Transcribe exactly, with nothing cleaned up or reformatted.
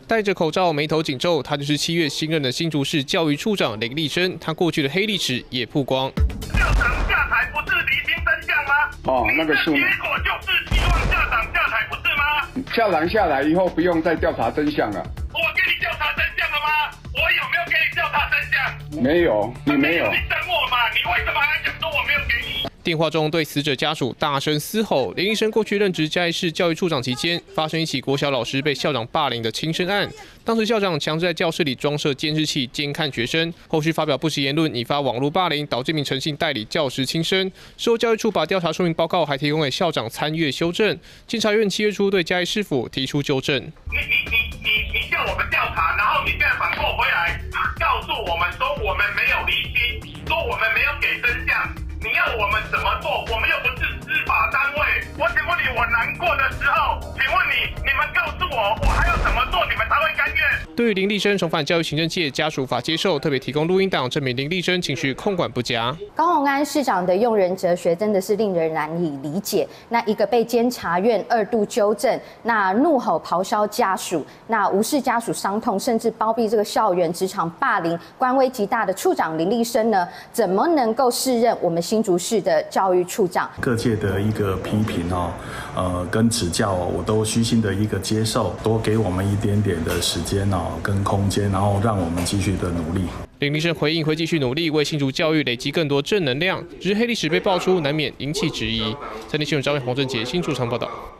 戴着口罩，眉头紧皱，他就是七月新任的新竹市教育处长林立生。他过去的黑历史也曝光。 校长下台不是厘清真相吗？ 哦，那个是。 结果就是希望校长下台，不是吗？ 校长下来以后不用再调查真相了。 我给你调查真相了吗？我有没有给你调查真相？ 没有，你没有。 你等我嘛，你为什么还讲说我没有给你？ 电话中对死者家属大声嘶吼。林立生过去任职嘉义市教育处长期间，发生一起国小老师被校长霸凌的轻生案。当时校长强制在教室里装设监视器监看学生，后续发表不实言论，引发网络霸凌，导致一名诚信代理教师轻生。事后教育处把调查说明报告还提供给校长参阅修正。监察院七月初对嘉义市府提出纠正。 你你你你你叫我们调查，然后你现在反过回来告诉我们说我们没有厘清，说我们没有给真相。 你要我们怎么做？我们又不是司法单位。我请问你，我难过的时候，请问你，你们告诉我，我还要怎么做，你们才会甘愿？ 对于林立生重返教育行政界，家属无法接受，特别提供录音档证明林立生情绪控管不佳。 高虹安市长的用人哲学真的是令人难以理解。那一个被监察院二度纠正，那怒吼咆哮家属，那无视家属伤痛，甚至包庇这个校园职场霸凌，官威极大的处长林立生呢，怎么能够胜任我们新竹市的教育处长？ 各界的一个批评哦，呃，跟指教哦，我都虚心的一个接受，多给我们一点点的时间哦，跟空间，然后让我们继续的努力。 林立生回应会继续努力，为新竹教育累积更多正能量。只是黑历史被爆出，难免引起质疑。三立新闻张伟、洪正杰新竹场报道。